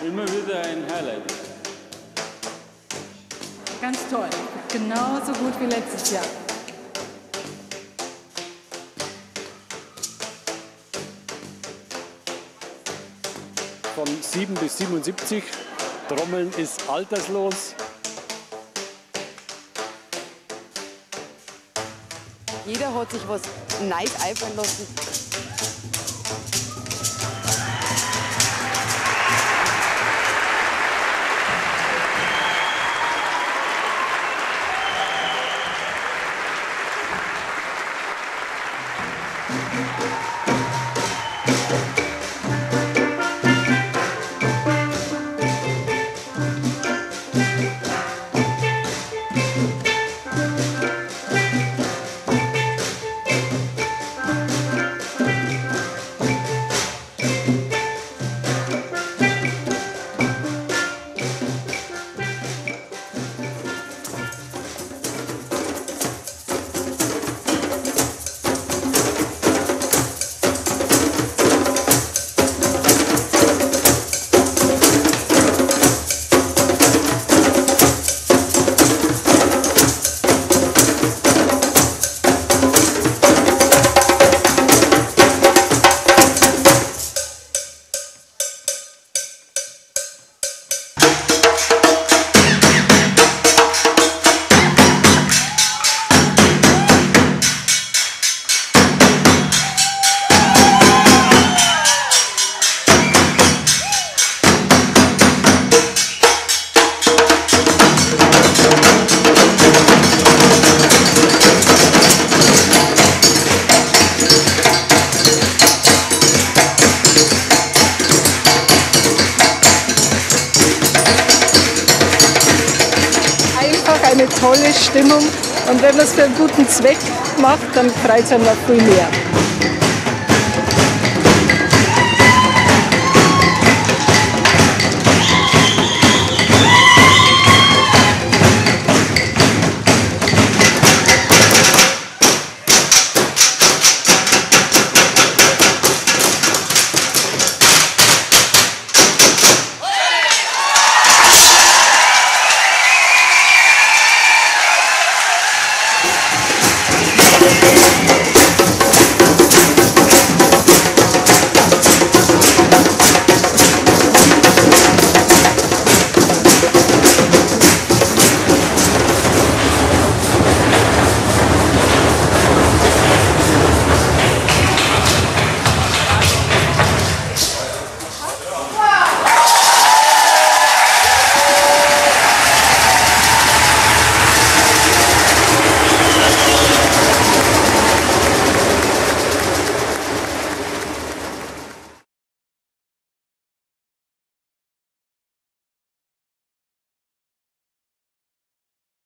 Immer wieder ein Highlight. Ganz toll. Genauso gut wie letztes Jahr. Von 7 bis 77. Trommeln ist alterslos. Jeder hat sich was Neues einfallen lassen. Eine tolle Stimmung und wenn man es für einen guten Zweck macht, dann freut es einen noch viel mehr.